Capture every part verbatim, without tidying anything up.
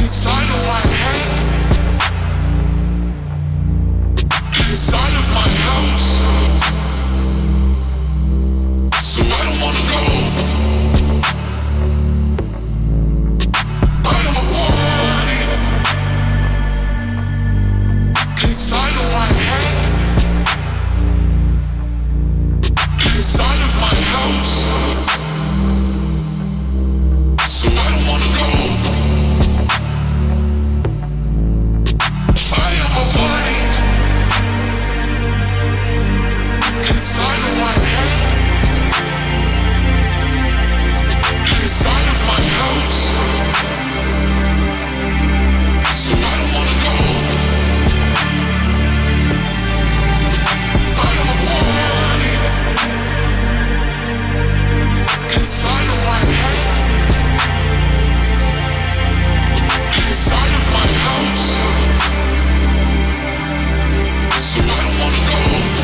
inside of my head, inside of my house. So I don't wanna go. I don't want it. Inside of my head, inside of my house. So I don't wanna go. I am a body inside of my head, inside of my house. So I don't wanna go. I am a body inside of my head, inside of my house. So I don't wanna go.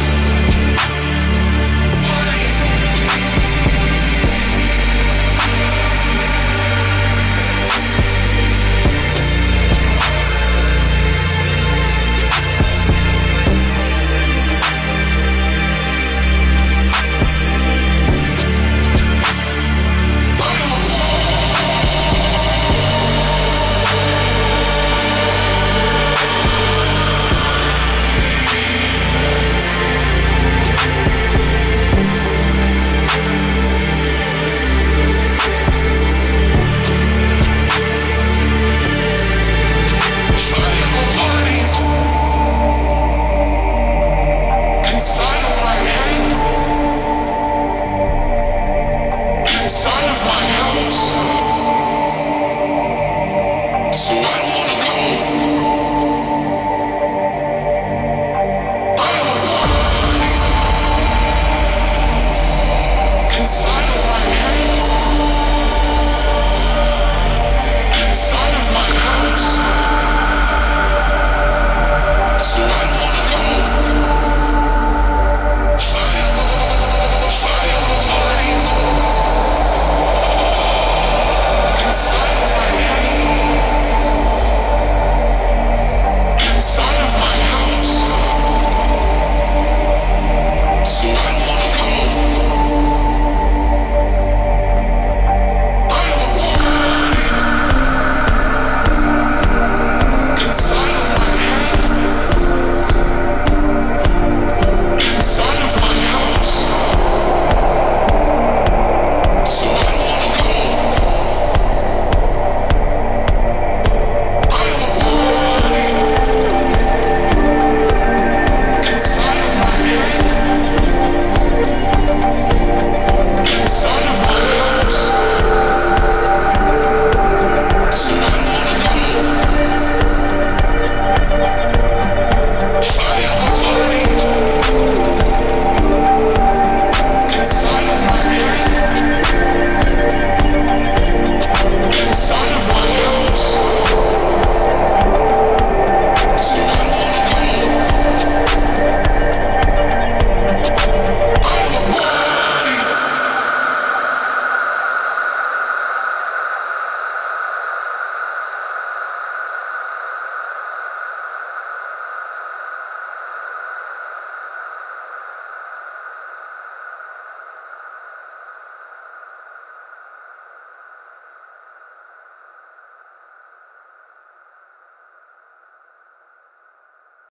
Inside of my head, inside of my house. So I don't